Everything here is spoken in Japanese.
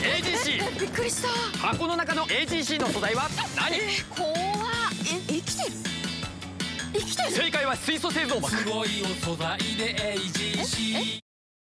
AGC。 びっくりした。 箱の中の AGC の素材は何？ 怖っ。生きてる？生きてる？ 正解は水素製造膜。 すごいお素材で AGC。